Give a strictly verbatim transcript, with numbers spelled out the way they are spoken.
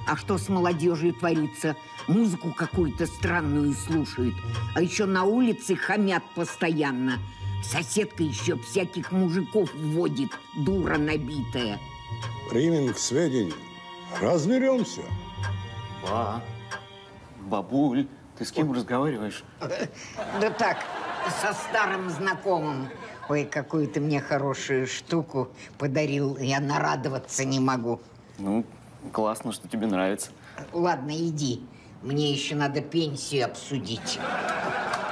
А что с молодежью творится? Музыку какую-то странную слушают. А еще на улице хамят постоянно. Соседка еще всяких мужиков вводит, дура набитая. Примем к сведению. Разберемся. Ба, бабуль, ты с кем разговариваешь? Да так, со старым знакомым. Ой, какую ты мне хорошую штуку подарил. Я нарадоваться не могу. Ну, классно, что тебе нравится. Ладно, иди. Мне еще надо пенсию обсудить.